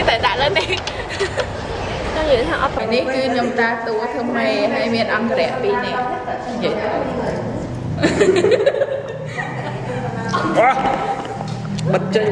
តែដាក់lên đi nó vậy thằng ấp này cứ nhom ta tua thơm mè hay miền ăn cái đẹp pin này vậy bật chơi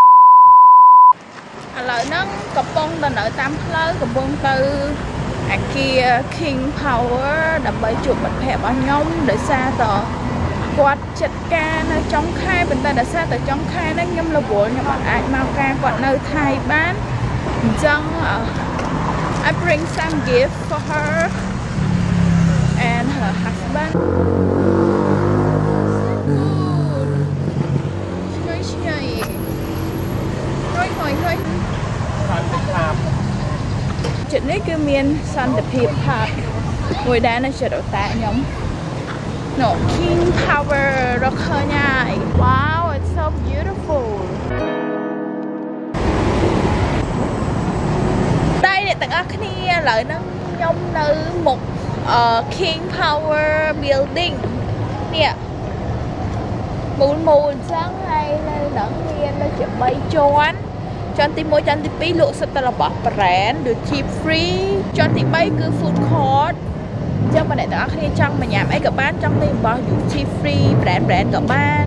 lợi nó cặp bông ta nợ tam lớn cặp bông từ kia King Power đập bay chụp bật hẹp ở nhông để xa tờ quạt chặt ca nơi trong khai bên ta đã xa từ trong khai nó nhâm là buổi nhưng mà ai mau ca quạt nơi thay bán dân I bring some gift for her and her husband. Chuyện này cứ miền sun the peep park ngồi đá nó sẽ đổ tạ nhóm no King Power rất hơi nhai. Wow, it's so beautiful. Đây để tặng ác này lại nó nhóm nơi một King Power building nè mùn mùn sáng hay lên đẳng nhiên nó chỉ bay trốn chọn tí môi chọn tí bí lụa sắp ta là bỏ brand được cheap free chọn tí bay cứ food court cho mà để tặng ác này trong mà nhà ấy cả bán trong đây bỏ được cheap free brand cả bán.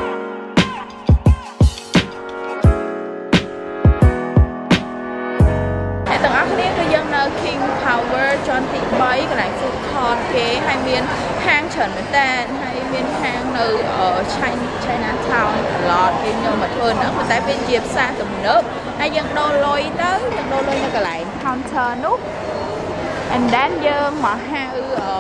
King Power chọn thị bay cái này food court kế hai miền hang trần với tên hai miền hang nơi ở Chinatown lọt thì nhưng mà thường nữa người ta bên dịp xa từ nước hai dân đô lôi tới dân đô lôi như cái lại counter nút and then dân mà ha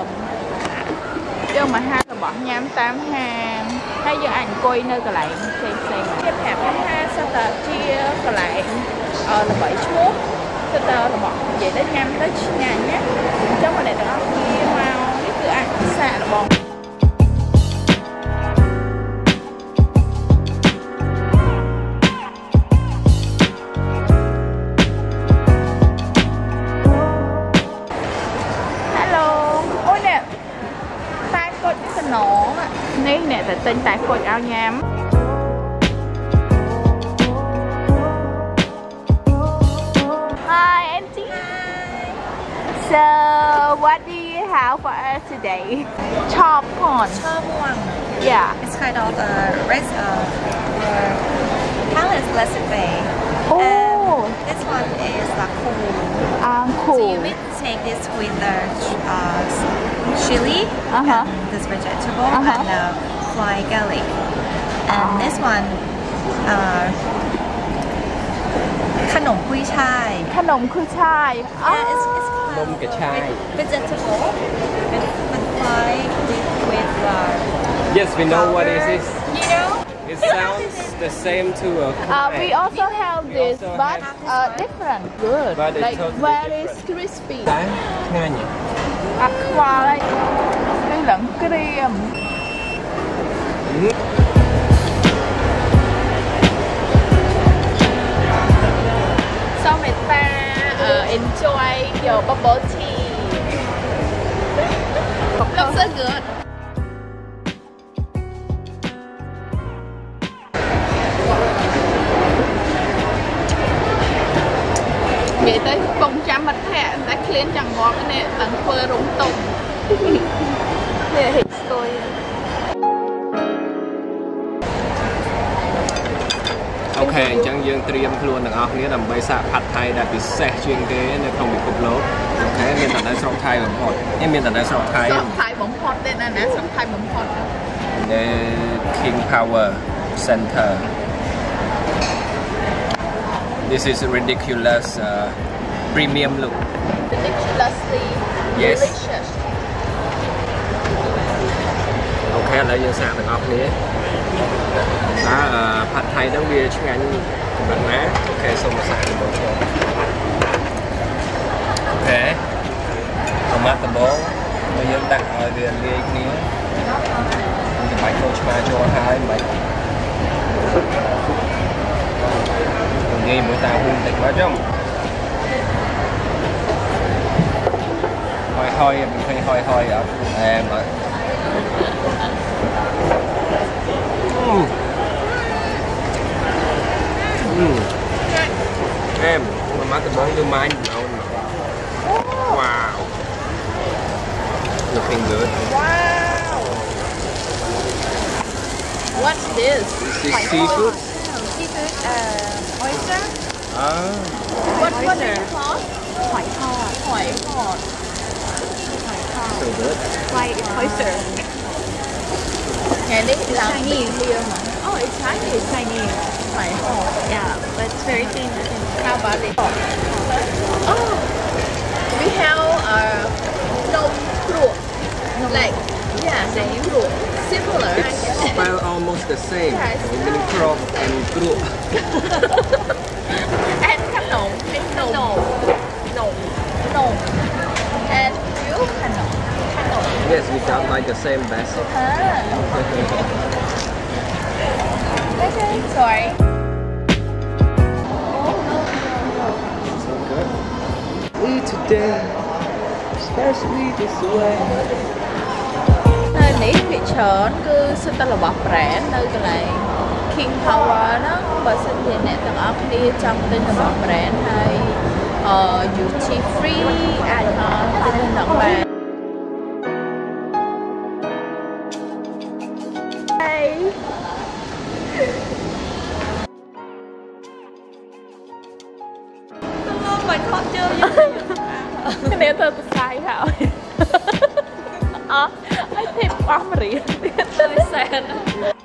dân mà ha là bỏ nhám tam hàng hay dân ảnh coi nơi cái lại xem tiếp hẹp ha sao ta chia cái lại là 7 chốt từ từ là bọn vậy đến nhắm tới nhà nhé chắc mà để đó kia mau biết cứ ăn xạ là bọn hello ôi nè tay cột cái nổ nè nè tại tên tay cột áo nhám. So, what do you have for us today? Chop corn. Chop one. Yeah. It's kind of a palace recipe. Oh. And this one is cool. Cool. So you may take this with the chili, and this vegetable, and fried garlic. And this one, ขนมกุยช่ายขนมกุยช่าย Yeah, it's nôm cái chai. Vegetable and fried with Yes, we know what is this. you know It sounds the same to a we also have this also but different good But it's like totally very different. crispy Đấy, nghe nhỉ? aqua đây cái lẫn cream sau này ta enjoy your bubble tea. Looks so good. Nghĩ tới bông chăm mặt thẻ, ta clean chẳng ngọt nè, tặng phơ rung tùng. Để hình tôi. Ok, chẳng dương triêm luôn đằng ọc nghĩa là bây giờผัดThai đã bị xe chuyên kế nên không bị cục lố. Ok, miền tận đây sọc Thai bấm hột. Em miền tận đây sọc Thai. Sọc Thai bấm hột đây nè, sọc Thai bấm hột. King Power Center. This is a ridiculous premium look. Ridiculously Yes. delicious. Ok, lấy dương sạc đằng ọc nghĩa.ผัดThai đang bia chứ anh bạn má. Ok, xong mà xài một chỗ. Ok, tomato ball. Bây giờ đặt ở viện lia kia. Mình bánh cô cho hai bánh. Mình ghi mỗi tao hương tịch quá trong. Hoi mình thấy hoi ở em ạ. Em មកដំបងគឺម៉ាញ់ម្ដង Wow looking good Wow What's this this is seafood Seafood, oyster. What do Oyster. you call หอยทอดหอยทอด so good Like oyster. Nghe this là Chinese. here mà Oh it's Chinese Chinese. หอยทอด Yeah, but it's very thin. How about it Oh we have nông ruột like yeah the ruột similar I it's guess spelled almost the same Yes. meaning crop and group and khăn nồng and nồng nồng nồng and you khăn nồng yes we got like the same basic okay sorry so good we today especially this way នៅនេះភាគច្រើនគឺសិតតែរបស់ brand នៅកន្លែង King Power ហ្នឹងបើសិនជាអ្នកទាំងអស់គ្នាចង់ទិញរបស់ brand ហើយ duty free អាចមកទិញនៅបាន Hey មិនថតជើងគ្នាទៅផ្សាយហើយអត់ឲ្យធីបអស់រៀលទៀតទៅសែន